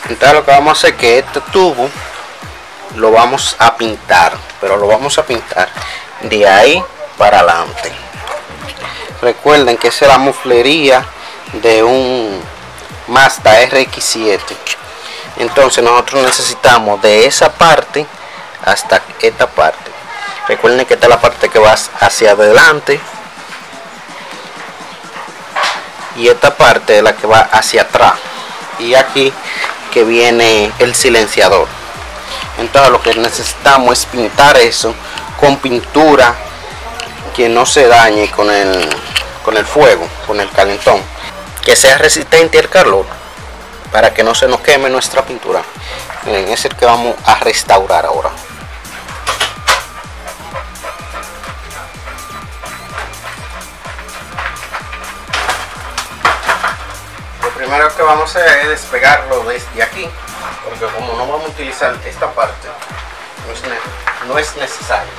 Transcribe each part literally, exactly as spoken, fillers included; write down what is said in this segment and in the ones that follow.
Entonces lo que vamos a hacer es que este tubo lo vamos a pintar, pero lo vamos a pintar de ahí para adelante. Recuerden que esa es la muflería de un Mazda R X siete. Entonces nosotros necesitamos de esa parte hasta esta parte. Recuerden que esta es la parte que va hacia adelante y esta parte es la que va hacia atrás, y aquí que viene el silenciador. Entonces lo que necesitamos es pintar eso con pintura que no se dañe con el con el fuego, con el calentón, que sea resistente al calor para que no se nos queme nuestra pintura. Miren, es el que vamos a restaurar ahora. Lo primero que vamos a hacer es despegarlo desde aquí, porque como no vamos a utilizar esta parte, no es, no es necesario.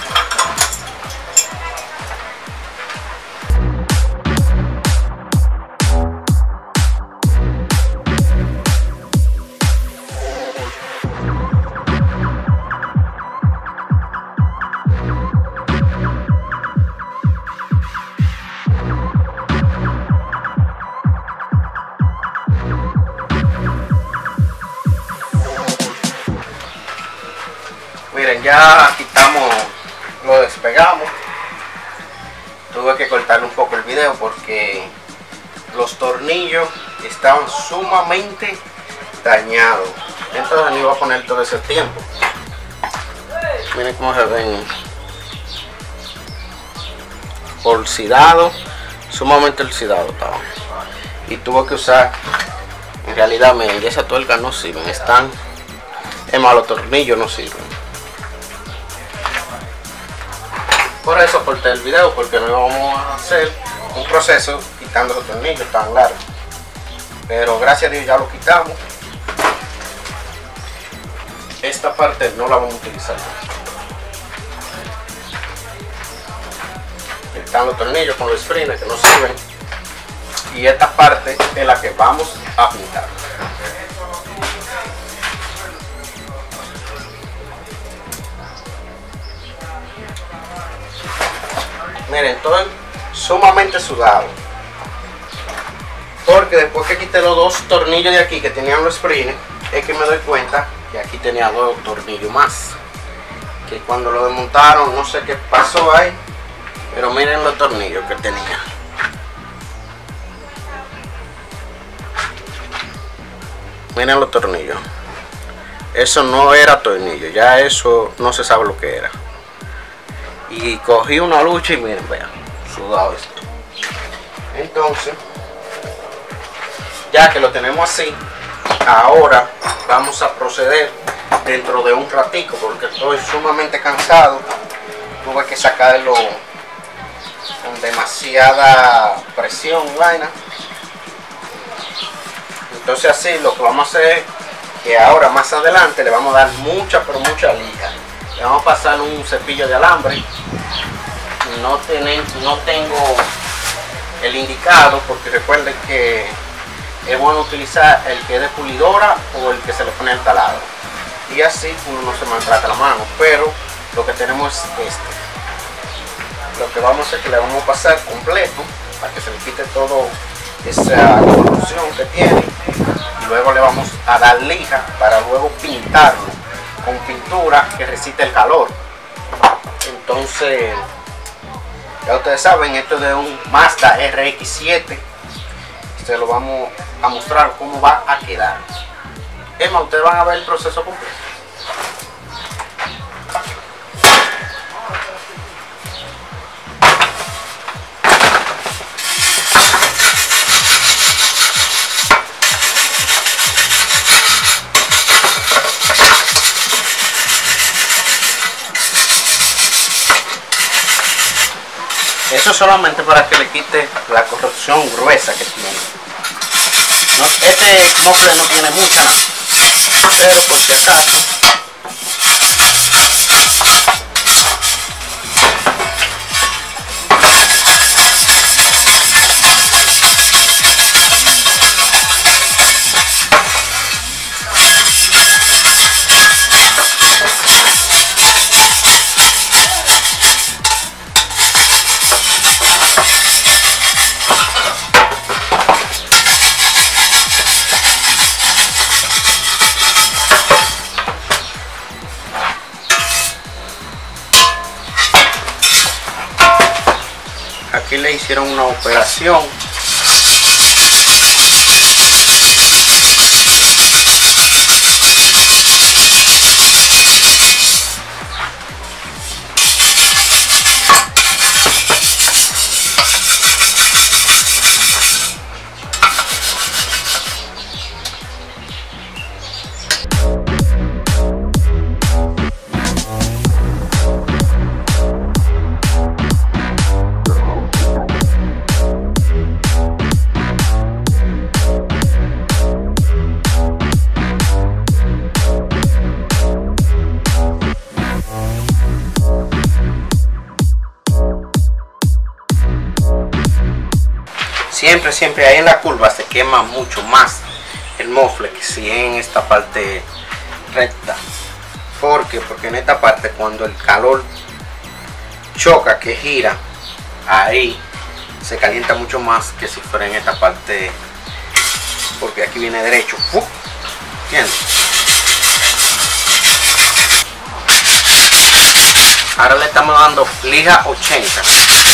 Miren, ya quitamos, lo despegamos. Tuve que cortarle un poco el video porque los tornillos estaban sumamente dañados. Entonces no iba a poner todo ese tiempo. Miren cómo se ven oxidado, sumamente oxidado estaba. Y tuve que usar, en realidad, miren, esas tuercas no sirven, están, es más, los tornillos no sirven. Por eso corté el video, porque no vamos a hacer un proceso quitando los tornillos tan largos. Pero gracias a Dios ya lo quitamos. Esta parte no la vamos a utilizar. Están los tornillos con los springs que no sirven. Y esta parte es la que vamos a pintar. Miren, estoy sumamente sudado, porque después que quité los dos tornillos de aquí que tenían los springs, es que me doy cuenta que aquí tenía dos tornillos más, que cuando lo desmontaron no sé qué pasó ahí, pero miren los tornillos que tenía. Miren los tornillos, eso no era tornillo, ya eso no se sabe lo que era. Y cogí una lucha y miren, vean, sudado esto. Entonces, ya que lo tenemos así, ahora vamos a proceder dentro de un ratico, porque estoy sumamente cansado. Tuve que sacarlo con demasiada presión y vaina. Entonces así lo que vamos a hacer es que ahora más adelante le vamos a dar mucha, pero mucha lija. Le vamos a pasar un cepillo de alambre. No, tienen, no tengo el indicado, porque recuerden que es bueno utilizar el que es de pulidora o el que se le pone el taladro, y así uno no se maltrata la mano. Pero lo que tenemos es este. Lo que vamos a hacer es que le vamos a pasar completo para que se le quite todo esa corrosión que tiene, y luego le vamos a dar lija para luego pintarlo con pintura que resiste el calor. Entonces ya ustedes saben, esto es de un Mazda R X siete. Se lo vamos a mostrar cómo va a quedar. Es más, ustedes van a ver el proceso completo. Eso solamente para que le quite la corrosión gruesa que tiene. No, este mofle no tiene mucha nada, pero por si acaso. hicieron una operación. Siempre, siempre ahí en la curva se quema mucho más el mofle que si en esta parte recta. ¿Por qué? Porque en esta parte cuando el calor choca, que gira, ahí se calienta mucho más que si fuera en esta parte, porque aquí viene derecho. ¡Uf! ¿Entiendes? Ahora le estamos dando lija ochenta.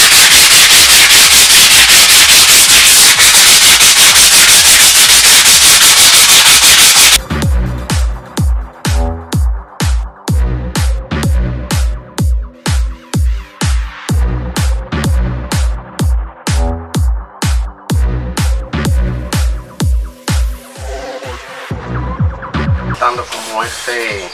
Dando como ese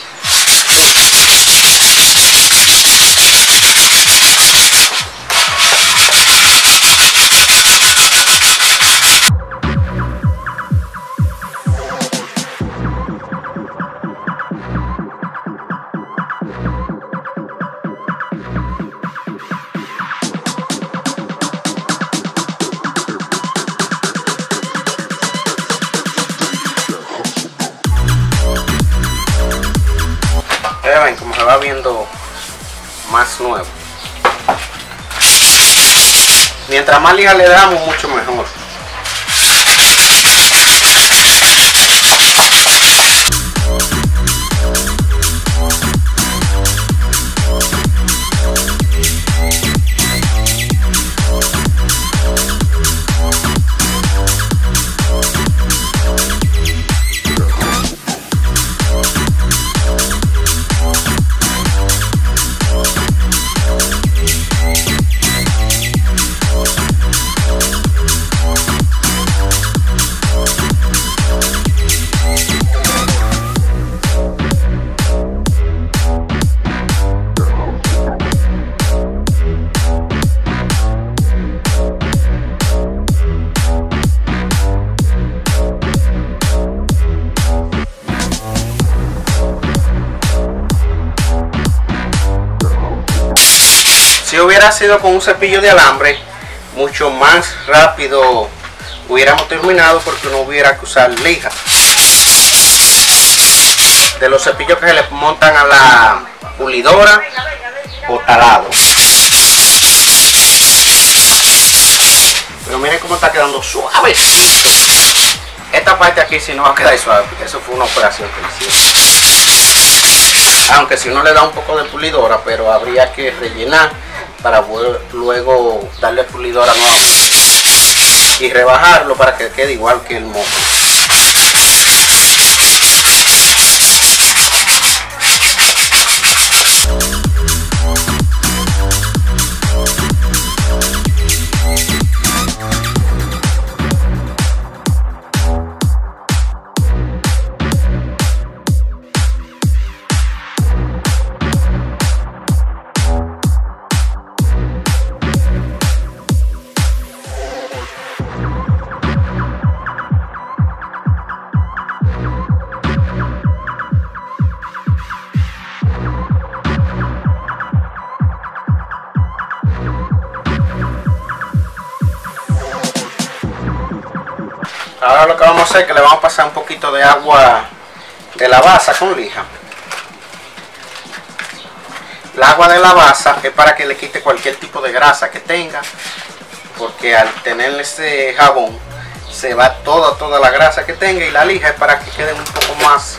ven como se va viendo más nuevo. Mientras más lija le damos, mucho mejor. Si hubiera sido con un cepillo de alambre, mucho más rápido hubiéramos terminado porque no hubiera que usar lija. De los cepillos que se le montan a la pulidora o talado. Pero miren cómo está quedando suavecito. Esta parte aquí sí no va a quedar suave porque eso fue una operación que hicimos. Aunque si uno le da un poco de pulidora, pero habría que rellenar para luego darle pulidora nuevamente y rebajarlo para que quede igual que el mofle. Ahora lo que vamos a hacer es que le vamos a pasar un poquito de agua de la basa con lija. El agua de la basa es para que le quite cualquier tipo de grasa que tenga, porque al tener ese jabón se va toda toda la grasa que tenga, y la lija es para que quede un poco más.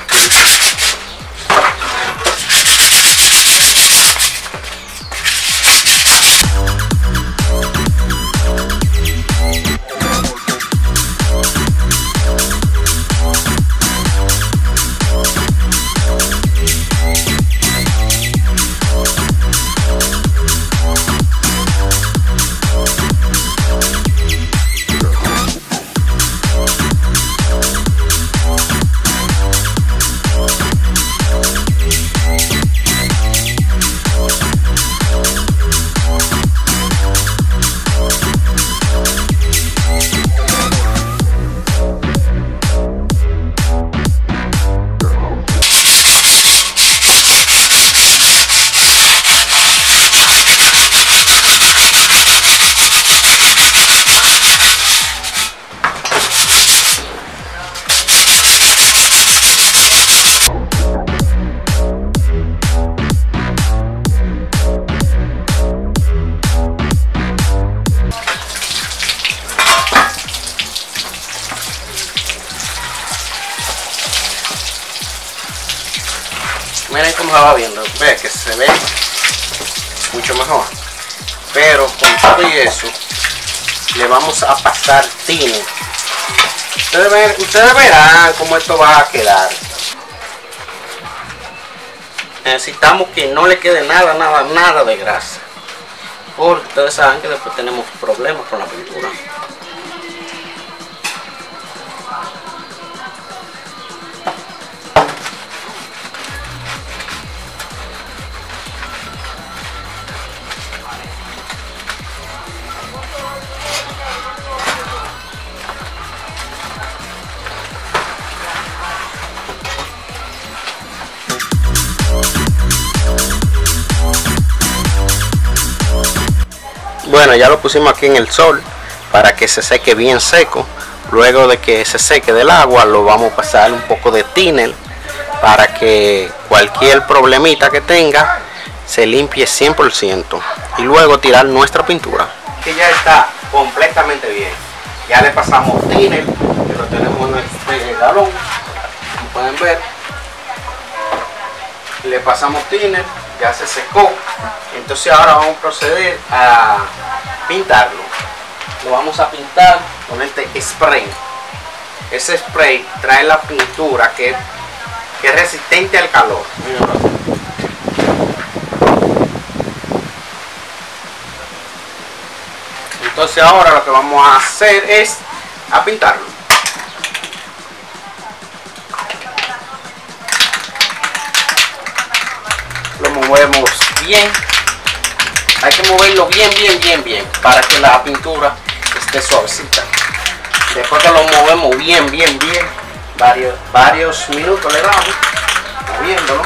Miren cómo se va viendo, ve que se ve mucho mejor. Pero con todo y eso, le vamos a pasar thinner. Ustedes, ver, ustedes verán cómo esto va a quedar. Necesitamos que no le quede nada, nada, nada de grasa. Porque ustedes saben que después tenemos problemas con la pintura. Bueno, ya lo pusimos aquí en el sol para que se seque bien seco. Luego de que se seque del agua, lo vamos a pasar un poco de thinner para que cualquier problemita que tenga se limpie cien por ciento. Y luego tirar nuestra pintura, que ya está completamente bien. Ya le pasamos thinner, que lo tenemos en este galón, como pueden ver. Le pasamos thinner, ya se secó. Entonces ahora vamos a proceder a pintarlo. Lo vamos a pintar con este spray. Ese spray trae la pintura que, que es resistente al calor. Entonces ahora lo que vamos a hacer es a pintarlo. Lo movemos bien. Hay que moverlo bien, bien, bien, bien para que la pintura esté suavecita. Después que lo movemos bien, bien, bien, varios, varios minutos le damos moviéndolo.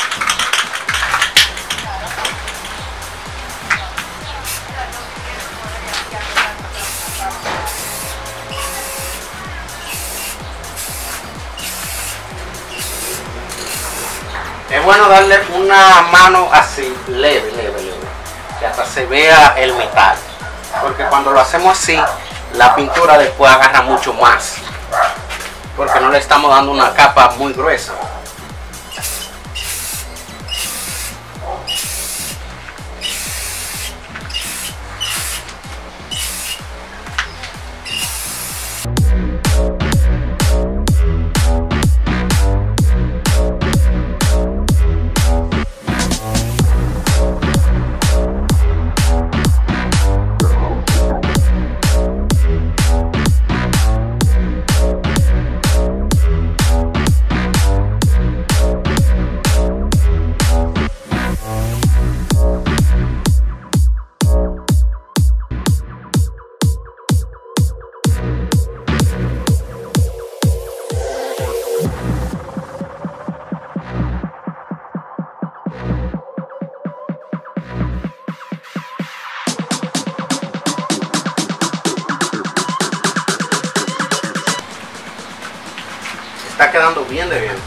Es bueno darle una mano así, leve, leve, leve, que hasta se vea el metal, porque cuando lo hacemos así, la pintura después agarra mucho más, porque no le estamos dando una capa muy gruesa. Está quedando bien de bien.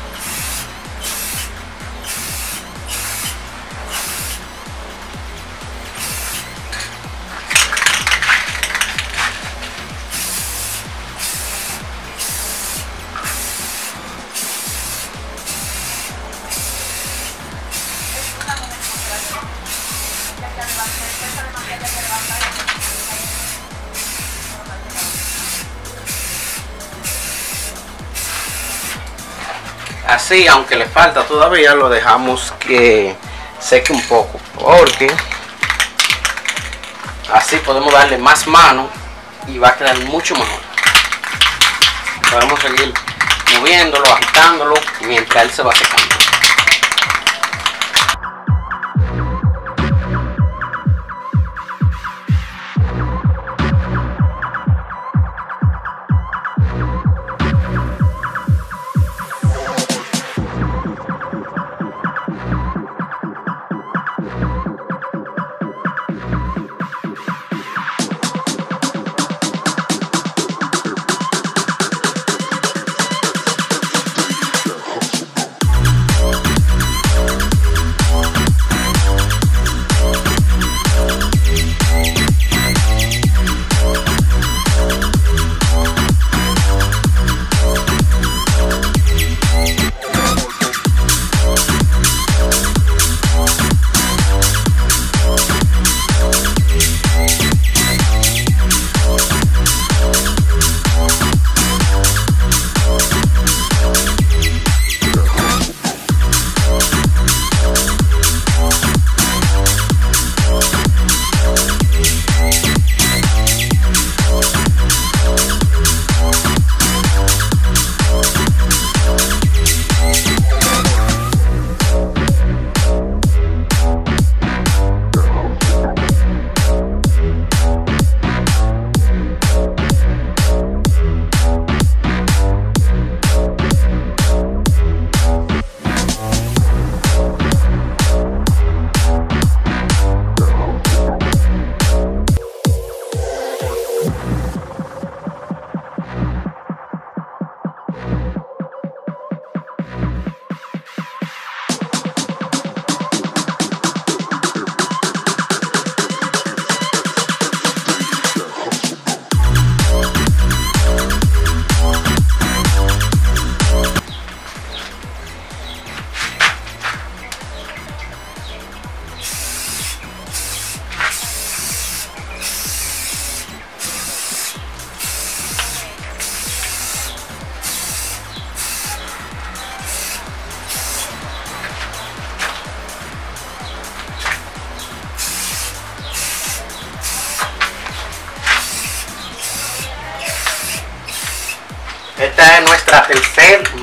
Así, aunque le falta todavía, lo dejamos que seque un poco, porque así podemos darle más mano y va a quedar mucho mejor. Podemos seguir moviéndolo, agitándolo mientras él se va secando.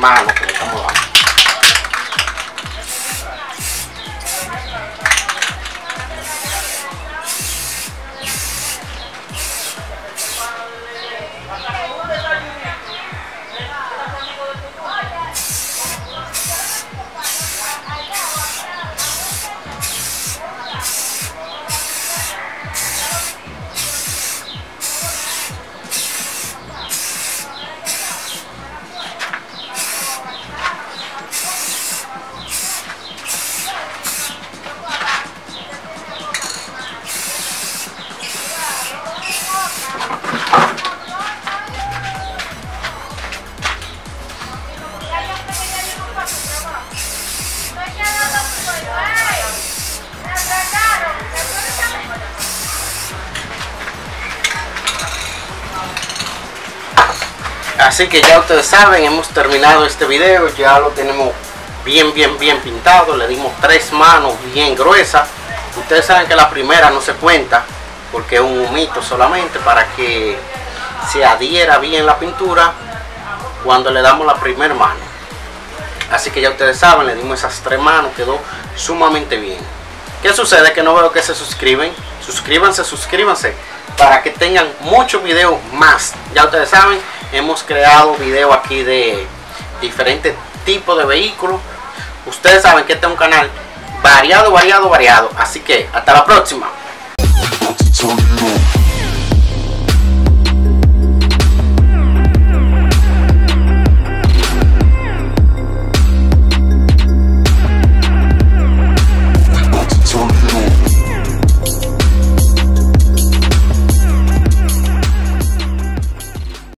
manos que le estamos dando. Así que ya ustedes saben, hemos terminado este video, ya lo tenemos bien bien bien pintado, le dimos tres manos bien gruesas. Ustedes saben que la primera no se cuenta porque es un humito solamente para que se adhiera bien la pintura cuando le damos la primera mano. Así que ya ustedes saben, le dimos esas tres manos, quedó sumamente bien. ¿Qué sucede? Que no veo que se suscriben. Suscríbanse, suscríbanse para que tengan muchos videos más. Ya ustedes saben, hemos creado videos aquí de diferentes tipos de vehículos. Ustedes saben que este es un canal variado, variado, variado. Así que hasta la próxima.